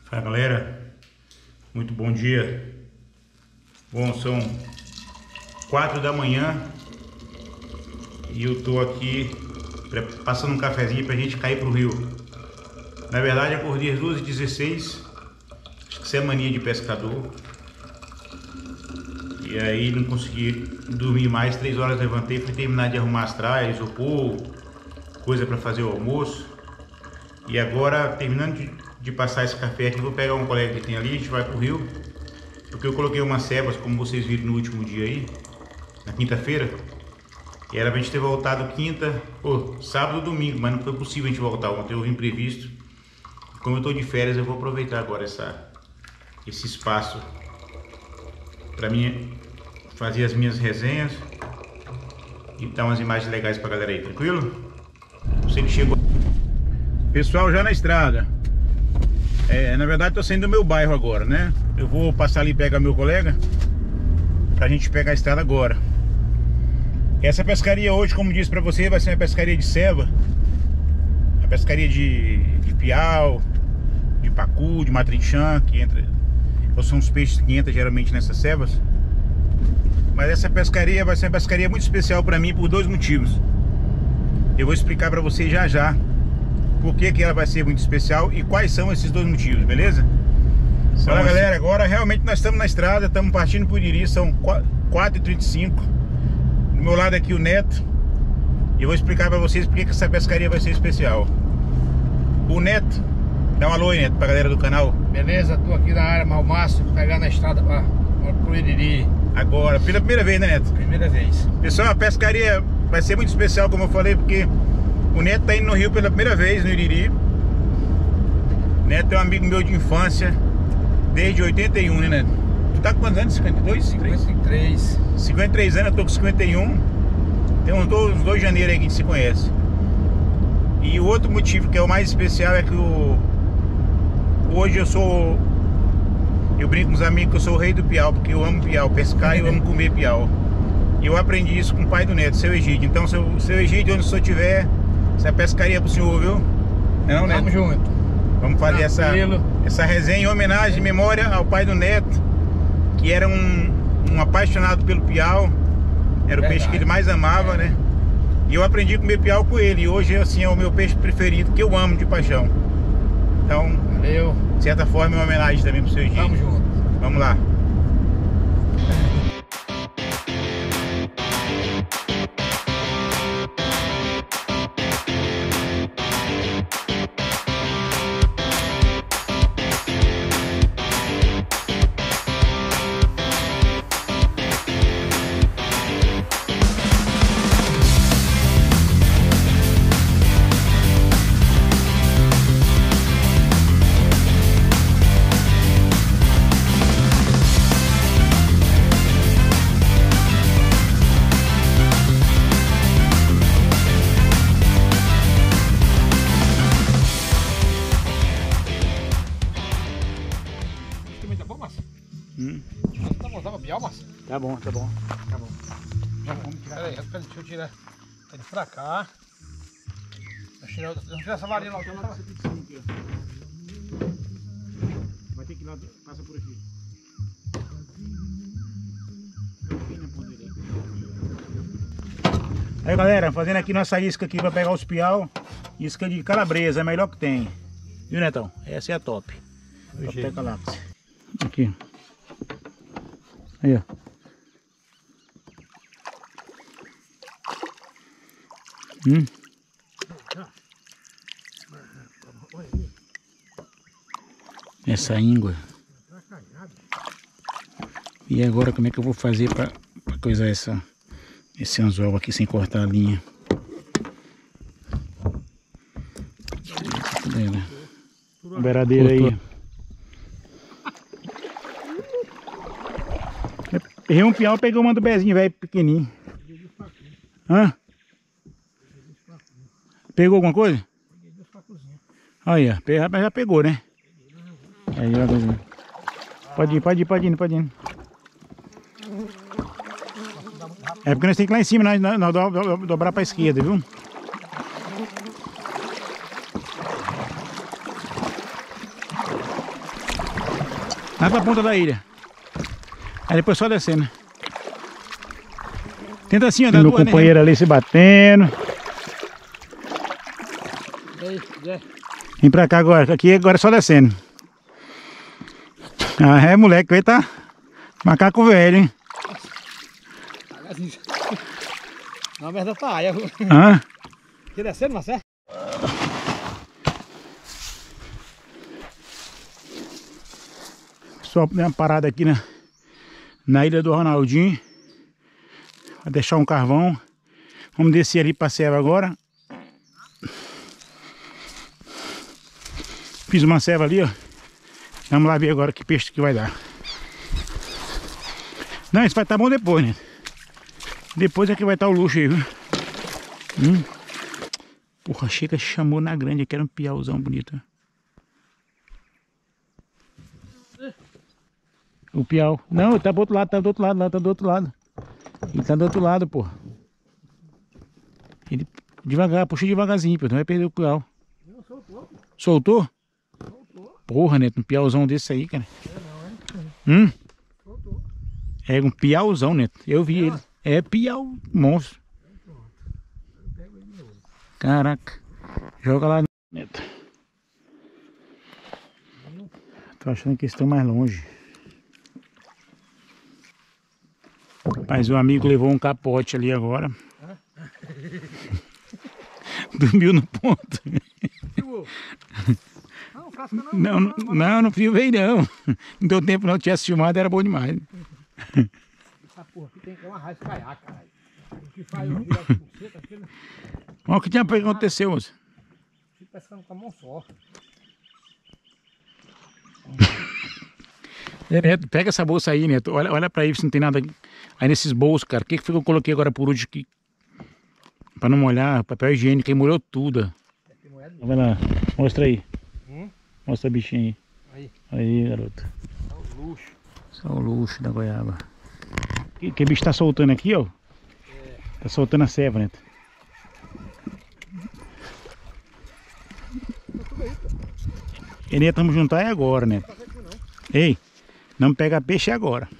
Fala galera, muito bom dia. Bom, são 4 da manhã e eu tô aqui passando um cafezinho pra gente cair pro rio. Na verdade acordei às 2h16, acho que isso é mania de pescador. E aí não consegui dormir mais, 3 horas levantei, fui terminar de arrumar as tralhas, isopor, coisa para fazer o almoço. E agora, terminando de passar esse café aqui, vou pegar um colega que tem ali, a gente vai pro rio. Porque eu coloquei umas cebas, como vocês viram no último dia aí, na quinta-feira. E era pra gente ter voltado sábado ou domingo, mas não foi possível a gente voltar ontem, houve imprevisto. Como eu tô de férias, eu vou aproveitar agora esse espaço para mim fazer as minhas resenhas e dar umas imagens legais pra galera aí, tranquilo? Você que chegou. Pessoal, já na estrada. Na verdade tô saindo do meu bairro agora, né? Eu vou passar ali e pegar meu colega pra gente pegar a estrada agora. Essa pescaria hoje, como disse pra você, vai ser uma pescaria de ceva. A pescaria de piau, de pacu, de matrinchã, que entra. São os peixes que entram geralmente nessas cevas. Mas essa pescaria vai ser uma pescaria muito especial pra mim por 2 motivos. Eu vou explicar pra vocês já por que ela vai ser muito especial e quais são esses 2 motivos, beleza? Fala galera, agora realmente nós estamos na estrada, estamos partindo pro Iriri, são 4h35. Do meu lado aqui o Neto. E eu vou explicar pra vocês por que essa pescaria vai ser especial. O Neto, dá um alô aí, Neto, pra galera do canal. Beleza, tô aqui na área Malmaço, pegando a estrada pro Iriri. Agora, pela primeira vez, né, Neto? Primeira vez. Pessoal, a pescaria vai ser muito especial, como eu falei, porque o Neto tá indo no rio pela primeira vez, no Iriri. O Neto é um amigo meu de infância, desde 81, né, Neto? Tu tá com quantos anos? 52? 53. 53 anos, eu tô com 51. Tem uns 2 janeiros aí que a gente se conhece. E o outro motivo, que é o mais especial, é que hoje eu brinco com os amigos que eu sou o rei do piau, porque eu amo piau, pescar e eu amo comer piau. E eu aprendi isso com o pai do Neto, seu Egídio. Então, seu Egídio, onde o senhor estiver, essa pescaria pro senhor, viu? Não, Neto? Tamo junto. Vamos fazer essa resenha em homenagem, em memória ao pai do Neto, que era um apaixonado pelo piau. Era o peixe que ele mais amava, né? E eu aprendi a comer piau com ele. E hoje, assim, é o meu peixe preferido, que eu amo de paixão. Então, valeu. De certa forma, é uma homenagem também pro seu Egídio. Tamo junto. Vamos lá. Tá bom, tava piau, mas? Tá bom. Tá bom. Já vamos tirar. Peraí, deixa eu tirar ele pra cá. Vamos tirar essa varinha lá. Vai ter que ir lá, passa por aqui. Aí galera, fazendo aqui nossa isca aqui pra pegar os piau. Isca de calabresa, é a melhor que tem. Viu, Netão? Essa é a top. Top Galáxia. Aqui. Aí, ó. Essa íngua. E agora como é que eu vou fazer pra coisar esse anzol aqui sem cortar a linha? Beiradeira aí. Errei um piau, peguei uma do bezinho, velho, pequenininho. Hã? Pegou alguma coisa? Aí, ó, já pegou, né? Aí, ó, pode ir. É porque nós temos que ir lá em cima, nós dobrar pra esquerda, viu? Lá pra ponta da ilha. Aí depois só descendo. Tenta assim, ó. Meu companheiro ali se batendo. Vem pra cá agora. Aqui agora é só descendo. Ah, é moleque. Eita. Macaco velho, hein? Na verdade tá aí. Hã? Aqui descendo, Marcelo? Só dei uma parada aqui na ilha do Ronaldinho. Vai deixar um carvão. Vamos descer ali pra serva agora. Fiz uma serva ali, ó. Vamos lá ver agora que peixe que vai dar. Não, isso vai estar bom depois, né? Depois é que vai estar o luxo aí, viu? Porra, chega, chamou na grande. Aqui era um piauzão bonito. O piau. Não, ele tá do outro lado, tá do outro lado, lá, tá do outro lado. Ele tá do outro lado, porra. Ele devagar, puxa devagarzinho, pô. Não vai perder o piau. Não, soltou. Soltou? Soltou. Porra, Neto, um piauzão desse aí, cara. É não, é? Soltou. É um piauzão, Neto. Eu vi ele. É piau, monstro. Caraca. Joga lá, Neto. Tô achando que eles estão mais longe. Mas o amigo levou um capote ali agora. Dormiu no ponto. Não, casca não. Não frio veio não. Não deu tempo não, tivesse filmado era bom demais. Essa porra aqui tem que ter uma raiz caiaca, caralho. O que faz eu virar de buceta aqui, né? Olha o que tinha aconteceu, moço. Fico pescando com a mão só. Neto, pega essa bolsa aí, Neto. Olha pra aí se não tem nada aí nesses bolsos, cara. O que foi que eu coloquei agora por último aqui? Pra não molhar, papel higiênico, aí molhou tudo. Vai lá, mostra aí. Mostra a bichinha aí. Aí, garoto. Só o luxo. Só o luxo da goiaba. Que bicho tá soltando aqui, ó? Tá soltando a serva, Neto. E Neto, vamos juntar é agora, Neto. Ei, não pega peixe agora.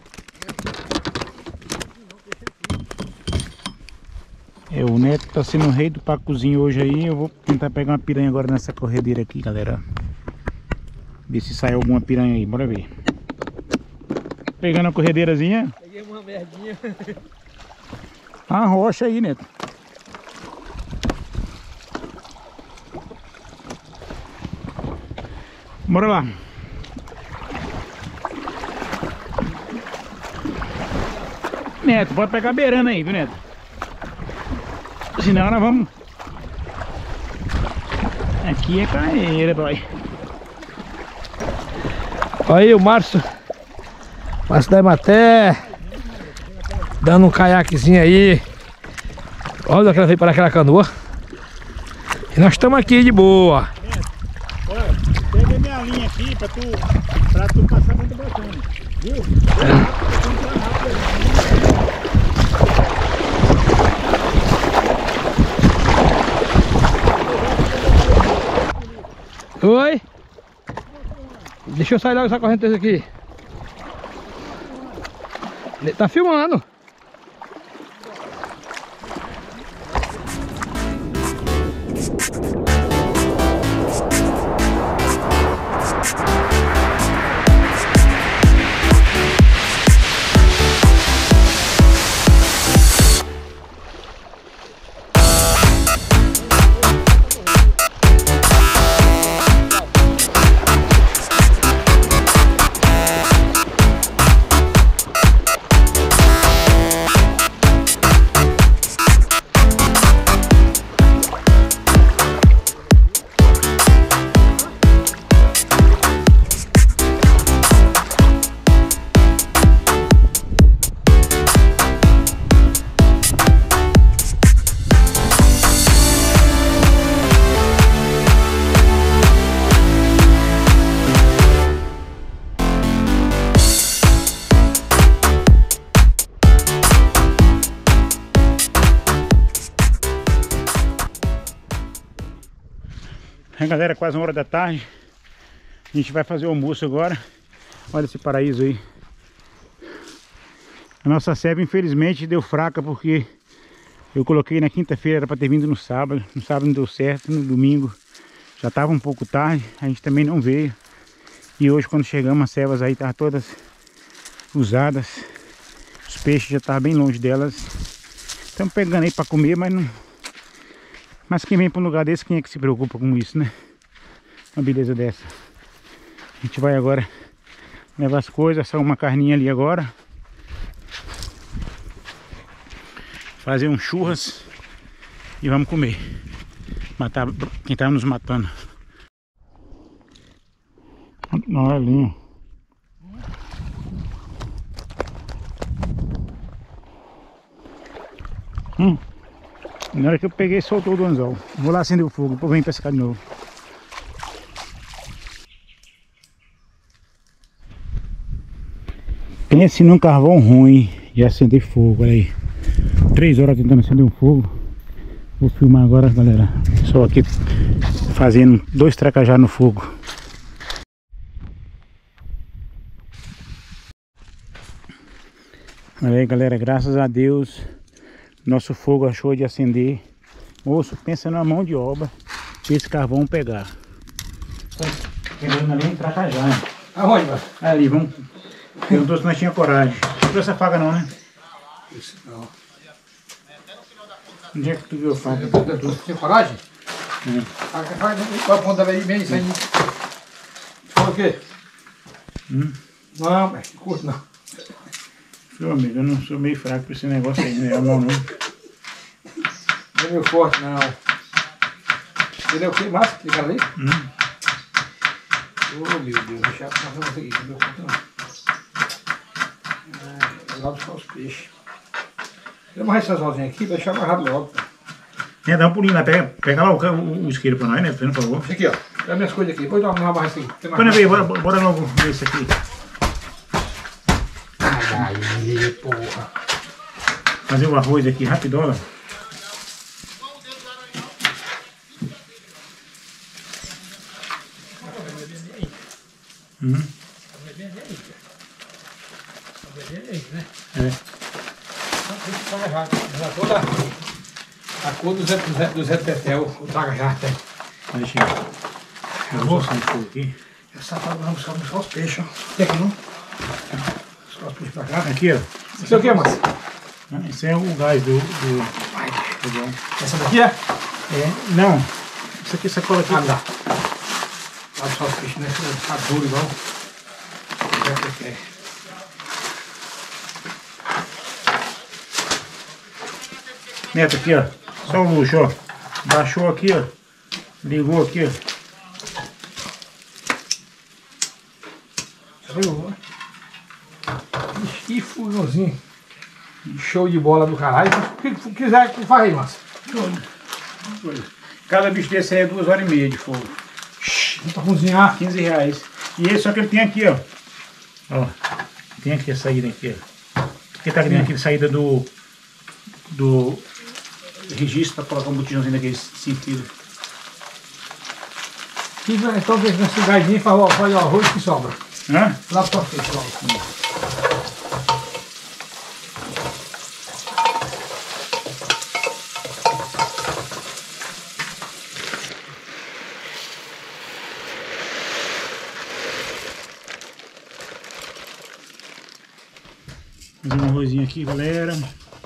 O Neto tá sendo o rei do pacuzinho hoje aí. Eu vou tentar pegar uma piranha agora nessa corredeira aqui, galera. Ver se sai alguma piranha aí, bora ver. Pegando a corredeirazinha. Peguei uma merdinha. A rocha aí, Neto. Bora lá. Neto, pode pegar a beirana aí, viu, Neto? Senão nós vamos... Aqui é caeira, boy. Olha aí o Márcio da Ematé, dando um caiaquezinho aí. Olha que ela veio para aquela canoa. E nós estamos aqui de boa. Olha, pega minha linha aqui pra tu passar muito bacana, viu? Oi? Deixa eu sair logo essa correnteza aqui. Ele tá filmando. Galera, quase 1 hora da tarde. A gente vai fazer o almoço agora. Olha esse paraíso aí. A nossa serva infelizmente deu fraca porque eu coloquei na quinta-feira, era para ter vindo no sábado. No sábado não deu certo, no domingo já estava um pouco tarde, a gente também não veio. E hoje quando chegamos as servas aí estavam todas usadas. Os peixes já estavam bem longe delas. Estamos pegando aí para comer, mas não... Mas quem vem para um lugar desse, quem é que se preocupa com isso, né? Uma beleza dessa. A gente vai agora levar as coisas, assar uma carninha ali agora. Fazer um churras e vamos comer. Matar quem tava nos matando. Não é linho. Na hora que eu peguei, soltou o anzol. Vou lá acender o fogo, depois vem pescar de novo. Pense num carvão ruim de acender fogo, olha aí. 3 horas tentando acender um fogo. Vou filmar agora, galera. Só aqui fazendo 2 tracajá no fogo. Olha aí, galera, graças a Deus nosso fogo achou de acender. Moço, pensa na mão de obra pra esse carvão pegar. Querendo ali um tracajá, né? Aonde, mano? Ali, vamos. Perguntou se nós tínhamos coragem. Não trouxe a faca não, né? Isso não. Onde é que tu viu a faca? Tu tinha coragem? A faca vai apontar aí bem isso aí. Foi o quê? Não, mas não curto não. Meu amigo, eu não sou meio fraco pra esse negócio aí, né? Não, não. Não é meio forte não. Entendeu o que? Massa? Aquele cara ali? Oh meu Deus, deixa eu fazer uma aqui, não deu conta não. Lá buscar os peixes. Deu uma ressaçãozinha aqui pra deixar amarrado logo. É, dá um pulinho lá, pega lá o isqueiro pra nós, né? Por favor. Isso aqui, ó. Pega minhas coisas aqui, depois dá uma barra assim. Quando veio, bora logo ver isso aqui. Ai, porra. Fazer o arroz aqui rapidola. É. Toda a cor do Zé Tetel, o tragajá tem. Deixa eu vou sair fogo aqui. Essa fala vamos buscar os peixes, ó. Tem aqui não? Buscar os peixes pra cá. Aqui, ó. Isso é o que, Márcio? Esse é o gás do Essa daqui é? Não. Isso aqui, sacola aqui. Ah, dá. Lá buscar os peixes, né? Tá duro igual. Neto, aqui, ó. Só o luxo, ó. Baixou aqui, ó. Ligou aqui, ó. Que fogãozinho. Show de bola do caralho. O que quiser, faz aí, Márcio. Cada bicho desse aí é 2h30 de fogo. Pra cozinhar. R$15. E esse só que ele tem aqui, ó. Ó. Tem aqui a saída aqui, ó. Aqui tá aqui a saída do registro para colocar um botijãozinho daquele sem fio. Então vem nesse gadinho e faz o arroz que sobra. Hã? Lá pra frente, logo. Fazer um arrozinho aqui, galera.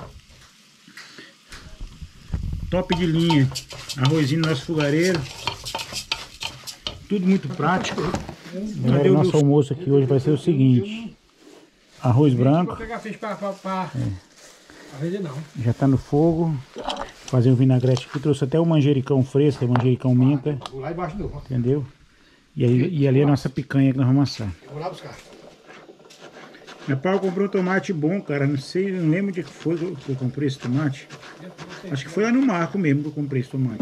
Top de linha. Arrozinho no nosso fogareiro. Tudo muito prático. Galera, o nosso almoço aqui hoje vai ser o seguinte. Arroz branco. Vou pegar peixe pra vender não. Já tá no fogo. Fazer um vinagrete aqui. Trouxe até o manjericão fresco, manjericão menta. Vou lá embaixo do. Entendeu? E ali a nossa picanha que nós vamos assar. Eu vou lá buscar. Meu pai comprou um tomate bom, cara. Não sei, não lembro onde foi que eu comprei esse tomate. Acho que foi lá no Marco mesmo que eu comprei esse tomate.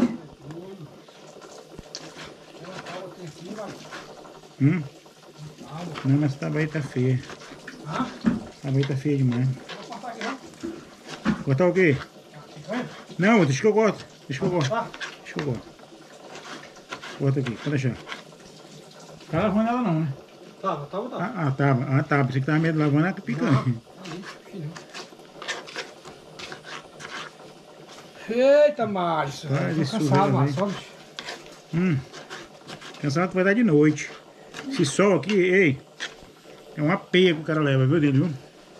Não, mas essa tábua aí tá feia. Essa tábua aí tá feia demais. Cortar o quê? Não, deixa que eu gosto. Deixa que eu gosto. Deixa que eu gosto. Corta aqui, pode deixar. Não tá lavando ela não, né? Tava. Ah, tava. Ah, tá. Pensei que tava meio lavando a picanha. Eita, Márcio. Quase Tô cansado, Márcio. Cansado que vai dar de noite. Esse sol aqui, ei, é uma peia que o cara leva, viu, dele, viu?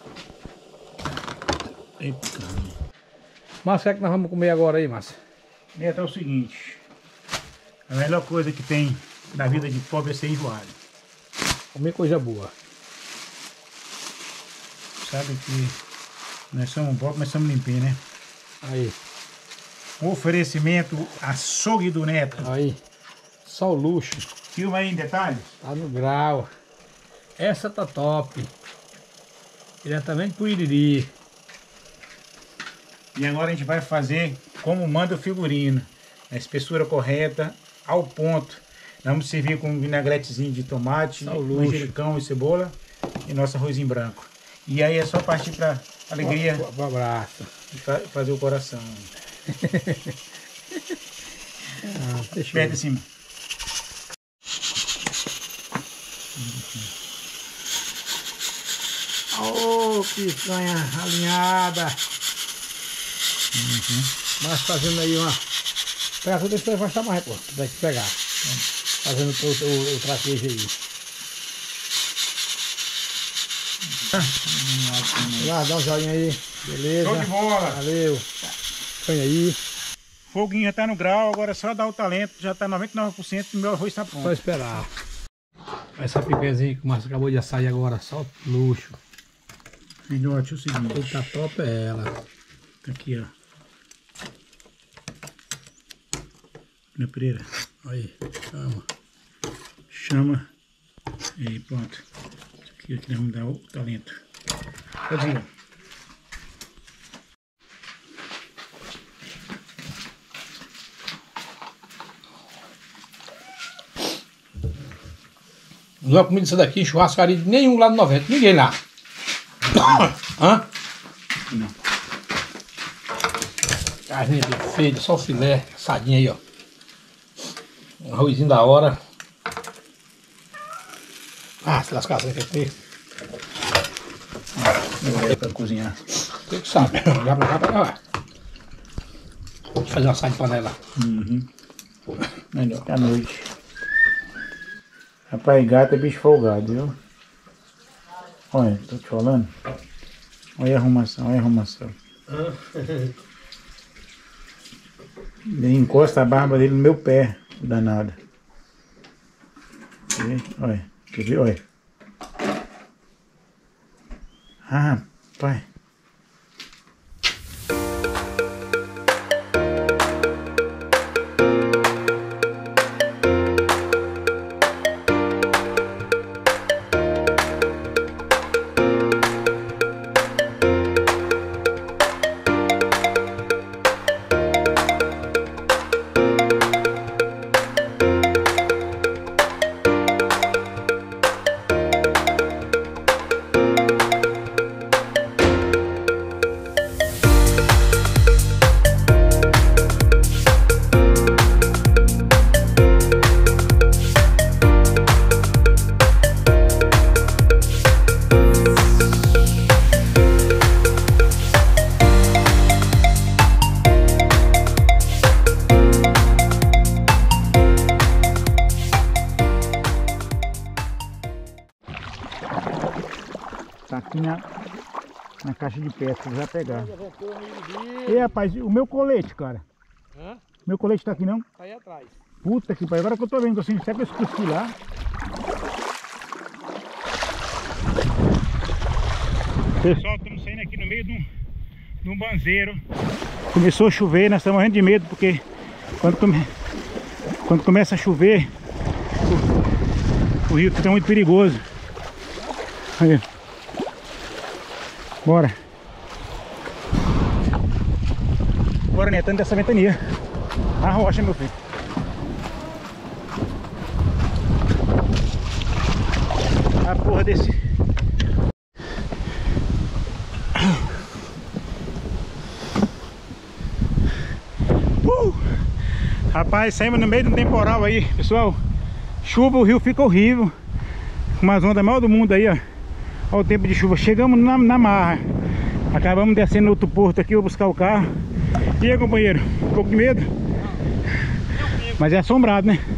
Eita, caramba. Márcio, o que é que nós vamos comer agora aí, Márcio? Neto, é o seguinte. A melhor coisa que tem na vida de pobre é ser enjoado. Comer coisa boa. Sabe que nós somos pobres, mas somos limpinhos, né? Aí. Um oferecimento açougue do Neto. Aí. Só o luxo. Filma aí em detalhes. Tá no grau. Essa tá top. Diretamente pro Iriri. E agora a gente vai fazer como manda o figurino. A espessura correta, ao ponto. Vamos servir com um vinagretezinho de tomate, manjericão e cebola e nosso arrozinho branco. E aí é só partir para alegria Um abraço. e fazer o coração. Perto de cima. Ô, picanha alinhada. Mas fazendo aí uma... Pega tudo isso que vai estar mais, pô. Vai te pegar. Fazendo o traquejo aí. Dá um joinha aí. Beleza. Show de bola. Valeu. Põe aí. Foguinho já tá no grau, agora é só dar o talento. Já tá 99% do meu arroz tá pronto. Só esperar. Essa picanhazinha que o Márcio acabou de sair agora, só luxo. Filhote, é o seguinte. Quem tá top é ela. Tá aqui, ó. Minha Pereira. Aí, chama. Chama. E pronto. Isso aqui nós vamos dar o talento. Pode ir. Não é comida isso daqui, churrascaria de nenhum lá no 90. Ninguém lá. Hã? Não. Carninha bem feita, só o filé, assadinha aí, ó. Um arrozinho da hora. Ah, se lascar, você quer ter? Pra cozinhar. Você que sabe. Já pra cá. Vou fazer uma assada de panela. Melhor. À noite. Rapaz, gato é bicho folgado, viu? Olha, tô te falando. Olha a arrumação, olha a arrumação. Ele encosta a barba dele no meu pé, danado. Quer ver? Olha, quer ver? Olha. Ah, rapaz. Tá aqui na caixa de pesca, já pegar. E rapaz, o meu colete, cara. Hã? Meu colete tá aqui não? Tá aí atrás. Puta que pariu, agora que eu tô vendo assim, será que eu esqueci lá? Pessoal, estamos saindo aqui no meio de um banzeiro. Começou a chover, nós estamos morrendo de medo, porque quando começa a chover, o rio fica muito perigoso. Aí. Bora. Bora, Neto, dessa ventania. A rocha, meu filho. A porra desse... Rapaz, saímos no meio de um temporal aí, pessoal. Chuva, o rio fica horrível. umas ondas maior do mundo aí, ó. Olha o tempo de chuva. Chegamos na marra. Acabamos descendo no outro porto aqui, vou buscar o carro. E aí, companheiro? Um pouco de medo? Mas é assombrado, né?